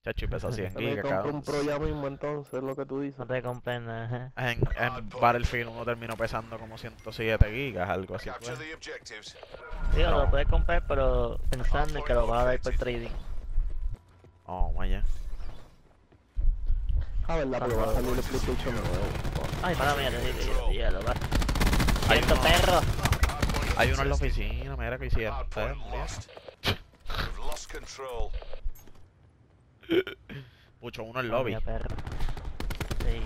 Chacho, y pesa 100 Me gigas, compro cabrón. un Pro ya mismo entonces, es lo que tú dices. No te comprendo, ajá. En Battlefield uno terminó pesando como 107 gigas, algo así Capture fue. the objectives. Digo, No. lo puedes comprar, pero pensando en que lo vas a dar por trading. Oh, vaya. Ah, verdad, porque va a salir el PlayStation nuevo. Ay, para mía, lo va. Hay ¡Quieto, uno, perro! hay uno en la oficina, mira que hicieron. Hardpoint lost. We've lost control. Pucho uno en Para lobby. mía, perro. Sí.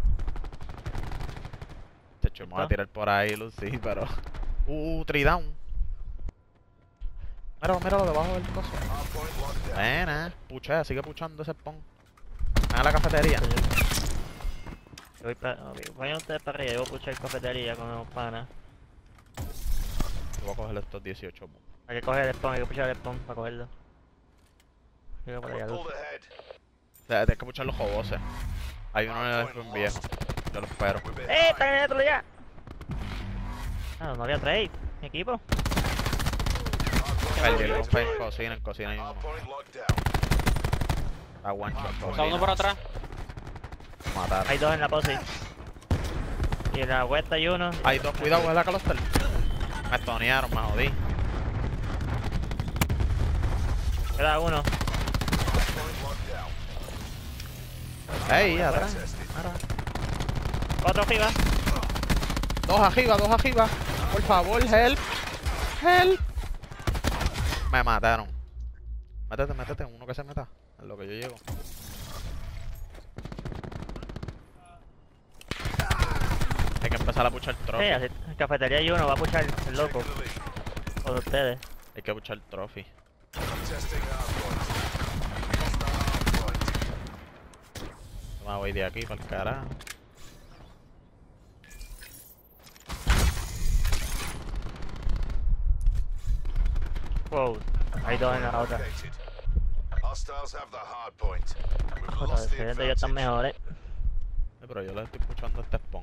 Chacho, me voy a tirar por ahí, Lucy, pero... 3 down. Míralo debajo del coso. Hardpoint locked down. Buena. Puchea, sigue puchando ese spawn. Ven a la cafetería. Yo voy para... Ok, vayan ustedes para arriba, yo voy a puchar cafetería con los panas. Yo voy a coger estos 18 boom. Hay que coger el spawn, hay que puchar el spawn para cogerlo. Sigo por allá, We're luz. pulled ahead. Tienes que puchar los joboses. Hay uno en el viejo. Yo lo espero. We've been ¡Están en otro ya! Ah, no había trade. Mi equipo. Perdí el bomba en cocina hay uno. Hardpoint locked down. Está one shot Está uno cocina. por atrás. Matar. Hay dos en la posi. Y en la vuelta hay uno. Hay dos, cuidado, es la calostel. Me estonearon, me jodí. Queda uno. Hardpoint locked down. Ey, atrás. Tested. Mira. Otro arriba. Dos arriba. Por favor, help. Help. Me mataron. Métete, uno que se meta. En lo que yo llego. Hay que empezar a puchar Sí, trophy. así, en cafetería hay uno, va a puchar el loco. Taking the lead. Por ustedes. Hay que puchar trophy. Testing hardpoint. Lost our hardpoint. Me voy de aquí para el carajo. Wow. Hay dos en la otra. Located. Hostiles have the hardpoint. We've Los lost the defensores de ellos están advantage. mejores. Pero yo le estoy puchando este spawn.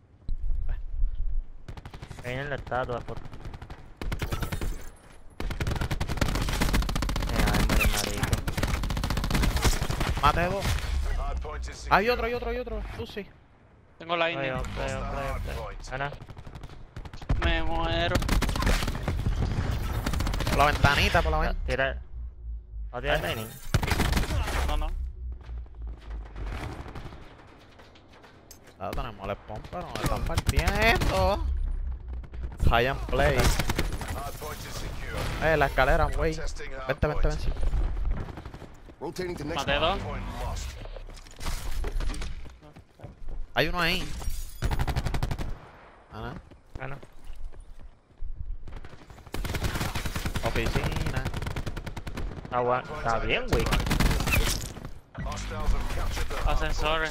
Ahí en la estatua. Por... marico. Mate dos. Hardpoint is Hay secure. otro. Lucy. Tengo la Ahí, INE. Hardpoint. Gana. Me muero. Por la ventanita, por la ventana. Tira. ¿No tira el training? No. Tenemos el spawn, pero nos están partiendo. High and play. Hardpoint is secure. La escalera, güey. Testing Vente. hardpoint. Rotating to next. Maté dos. Hardpoint lost. Hay uno ahí. Ah, Gana. oficina. Está bien, güey. Hostiles have captured the hardpoint. Ascensores.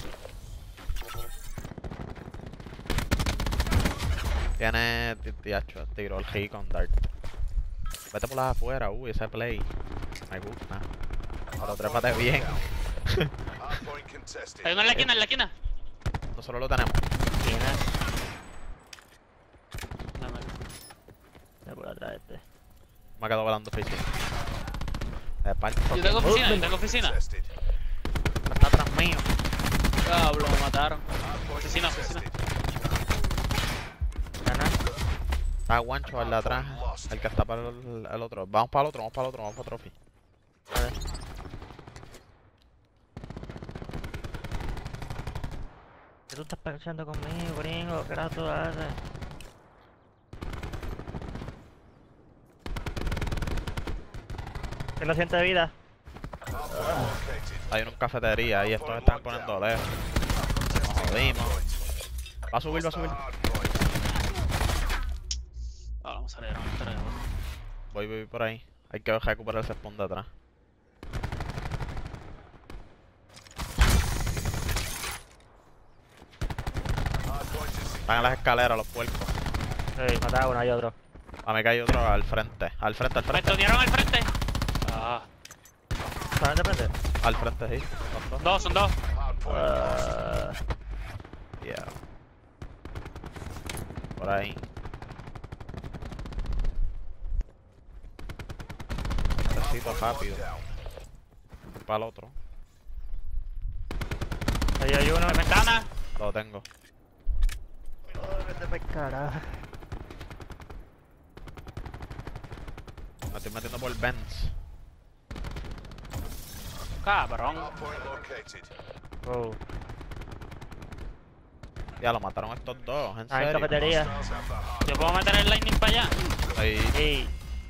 Tiene tiro el G con Dart. Vete por las afuera, ese play. Me gusta. Pero trépate bien. Hardpoint contested. Hay uno en la esquina, Nosotros lo tenemos. Tiene. No, no. Voy por atrás de este. Me ha quedado volando oficina. Yo tengo oficina. Contested. Está atrás mío. Diablo, me mataron. Hardpoint Oficina. contested. Gana. Está guancho al de atrás. El que está para el otro. Vamos para el otro, vamos para Trophy. A ver. ¿Qué tú estás peleando conmigo, gringo? ¿Qué era tú haces? ¿Qué lo siente de vida? Located. Hay una cafetería y estos están poniendo lejos. Nos jodimos. Va a subir. Hardpoint. Ah, vamos a salir. Voy por ahí. Hay que recuperar ese spawn de atrás. Hardpoint is secure. Están en las escaleras los puercos. Sí, mataba uno, hay otro. A mí cae otro al frente. Al frente. Me estonearon al frente. Ah, ¿Sabes de frente? Al frente, sí. Son dos. son dos. Hardpoint. Yeah. Por ahí. Necesito rápido. Down. Para el otro. Ahí hay uno. ¿En ventana? Lo tengo. Vete pa'l carajo. Me estoy metiendo por Benz. Cabrón. Hardpoint located. Oh. Ya lo mataron estos dos, en Ah, en serio. cafetería. Hostiles have the hard ¿Yo puedo meter el lightning para allá? Ahí. Ey.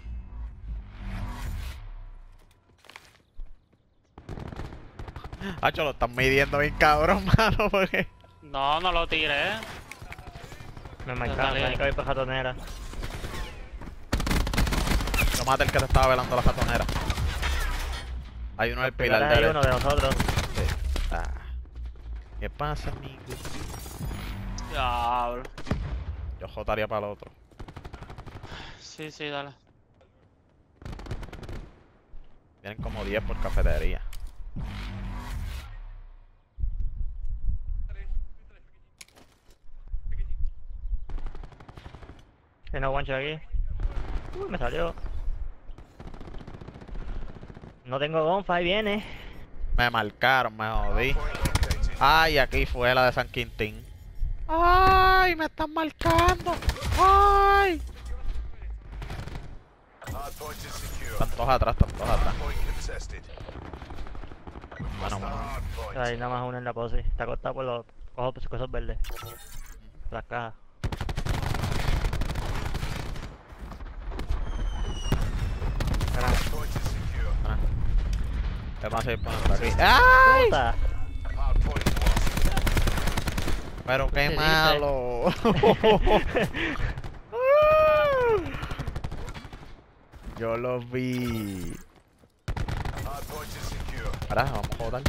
Hacho, lo están midiendo bien cabrón, mano, porque... No, no lo tiré. Me marcaron, Dale. hay que ir para jatonera. Yo maté el que te estaba velando la ratonera. Hay uno del pilar Hay uno derecho. de nosotros. Sí. Ah. ¿Qué pasa, amigo? Diablo. Yo jotaría para el otro. Sí, sí, dale. Vienen como 10 por cafetería. Tiene guancho aquí. Me salió. No tengo gonfa, ahí viene. Me marcaron, me jodí. point located. Ay, aquí fue la de San Quintín. Ay, me están marcando. Ay. Hardpoint is secure. Están todos atrás, están todos atrás. Hardpoint contested. Mano, mano. Hardpoint. Hay nada más uno en la pose. Está acostado por los cosas verdes. Las cajas. Hardpoint is secure. ¿Qué pasa ahí por aquí? ¡Ay! ¡Puta! Hardpoint lost. Pero qué ¿Qué dice? malo. Yo lo vi. Hardpoint is secure. Ahora vamos a joder.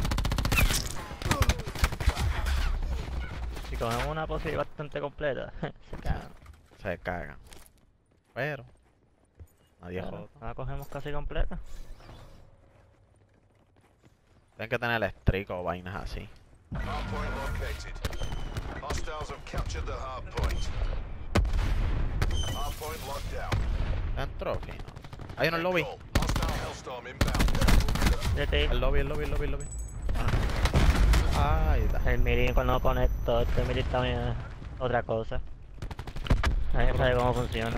Si cogemos una pose bastante completa, se cagan. Se cagan. Pero nadie joda. La cogemos casi completa. Tienen que tener estrico o vainas así. Hardpoint located. Hostiles have captured the hardpoint. Hardpoint locked down. Entró fino. Hay uno en el lobby. Hostile Hellstorm inbound. Vete. El lobby. Ay, da. El mirin cuando conecto, este mirin también es otra cosa. Nadie sabe cómo funciona.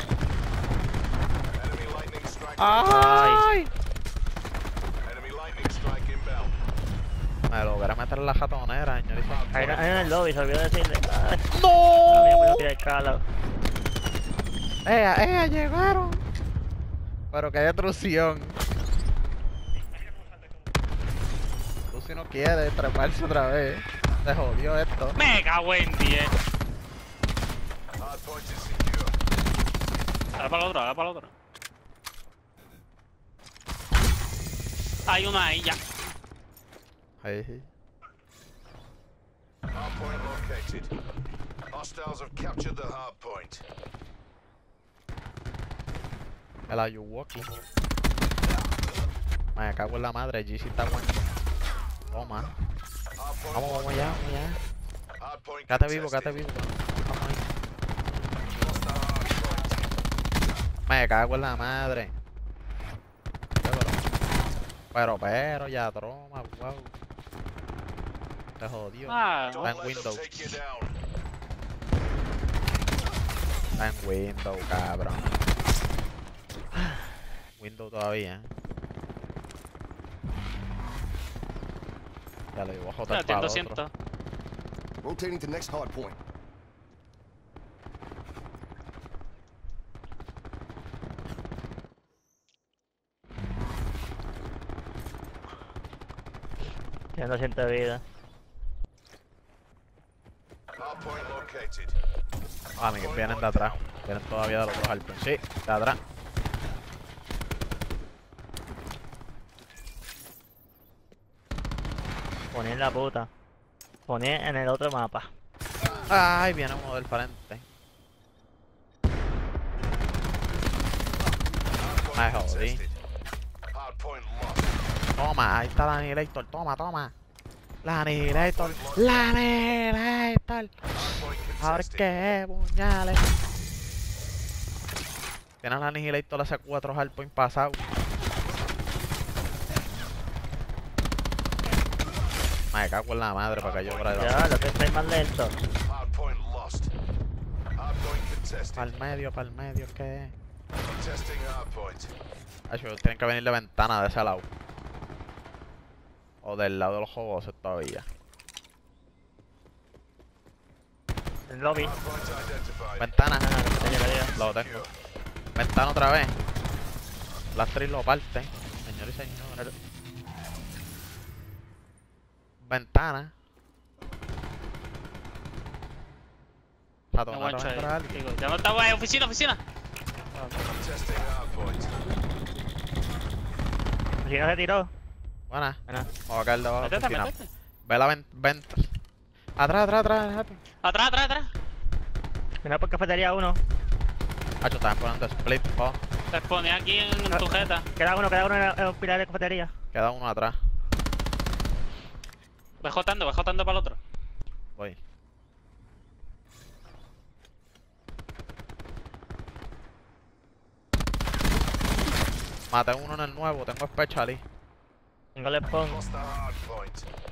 Enemy lightning strike. Ay. Enemy lightning strike inbound. Me logré meter en la jatonera, señorita. Hay en el lobby, se olvidó decirle. Ay, a mí me voy a tirar el calo. Llegaron. Pero qué destrucción. Tú si no quieres treparse otra vez. Se jodió esto. Me cago en 10. Hardpoint is secure. Dale para el otro, dale para el otro. Hay una ahí ya. Ahí. Hardpoint located. Hostiles have captured the hardpoint. El Ayuwoki. Me cago en la madre, GC está bueno. Toma. Hardpoint Vamos allá. Hardpoint Quédate vivo. contested. Vamos ahí. Lost the hardpoint. Me cago en la madre. Pero, ya, troma, wow. Te jodió. Ah, Está en Don't let them Windows. take you down. Está en Windows, cabrón. Windows todavía. Ya le digo a joder espérate, para en el otro. 200. Rotating to next hard point. Tiene 200 de vida. Hardpoint located. Ah, que vienen de atrás. Vienen todavía de los otros Alpes. Sí, de atrás. Poné en la puta. Poné en el otro mapa. Ay, viene uno del frente. Me jodí. Contested. Hardpoint lost. Toma, ahí está la Annihilator. Toma. La Annihilator. La Annihilator. Hardpoint A ver contested. qué, puñales. Tiene la Annihilator hace 4 hardpoint pasados. Me cago en la madre para que yo por ahí. Ya, lo que estáis más lento. Hardpoint lost. Hardpoint contested. Pa'l medio, ¿qué? Contesting hardpoint. Tienen que venir de ventana de ese lado. O del lado de los juegos todavía. El lobby. Hardpoint identified. Ventana. Ah, no, tenía que ir. Lo tengo. Ventana otra vez. Las tres lo parten. Señor y señores. Ventana. No guancho ahí. Digo, ya no estaba ahí, oficina. Contesting hardpoint. Si no se tiró. Buena. Buena. Vamos a caer debajo de la Métete, oficina. métete. Ve la venta. Atrás. Atrás. Mira por cafetería uno. Hacho, estaban poniendo split, po. Te pone aquí en tu jeta. Queda uno en el pilar de cafetería. Queda uno atrás. Ve jotando para el otro. Voy. Maté uno en el nuevo, tengo specialist. Tengo el spawn. Lost the hardpoint.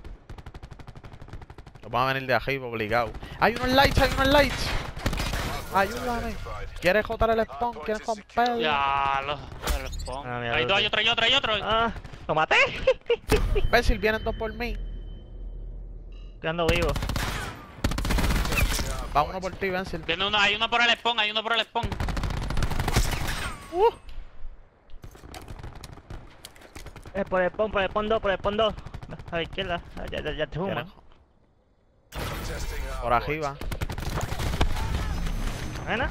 Nos van a venir de arriba obligado. ¡Hay unos lights! ¡Ayúdame! Identified. ¿Quieres jotar el spawn? ¿Quieres romperlo? Ya, el spawn. Ah, mira, Hay dos, hay otro. Ah, lo maté. Imbécil, vienen dos por mí. Quedando vivo. Va uno por ti, Bensil. Viene uno, hay uno por el spawn. Por el spawn 2. A la izquierda. Ya te ¿Quieren? humo. Contesting Por hardpoint. arriba. Buena.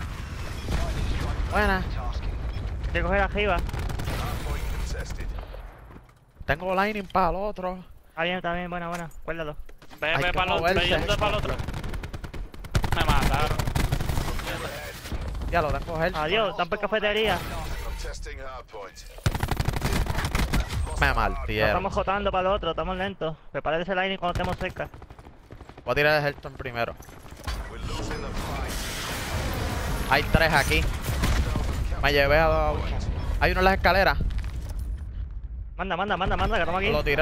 Buena. Hay que coger arriba. Hardpoint contested. Tengo lightning para el otro. Está bien, buena. Cuérdalo. Ve Hay que para el otro, moverse. yendo para el otro. Me mataron. Ya lo tengo él. Adiós, están por cafetería. Contesting hardpoint. Me No maltieron. estamos jotando para el otro, estamos lentos. Prepárate ese line cuando estemos cerca. Voy a tirar el Helton primero. We're losing the fight. Hay tres aquí. Me llevé a dos. Hay uno en las escaleras. Manda, que estamos aquí. Lo tiré.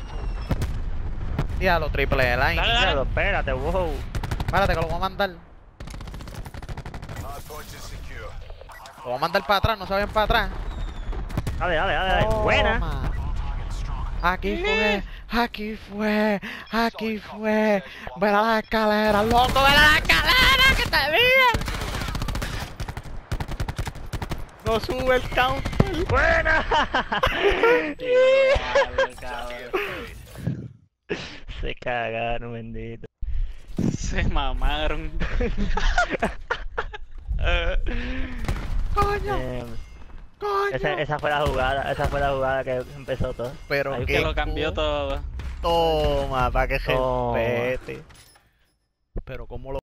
Ya, lo triple line. Dale. Míralo, espérate, wow. Espérate que lo voy a mandar. Hardpoint is secure. Lo voy a mandar para atrás, no se vayan para atrás. Dale. Buena. Toma. Aquí fue. Ve a las escaleras, loco, ve a las escaleras, que te dije. No sube el counter. Buena. Se cagaron, bendito. Se mamaron. Coño. Esa fue la jugada que empezó todo. Pero Ahí qué Que lo cambió todo. Toma, para que Toma. respete. Pero cómo lo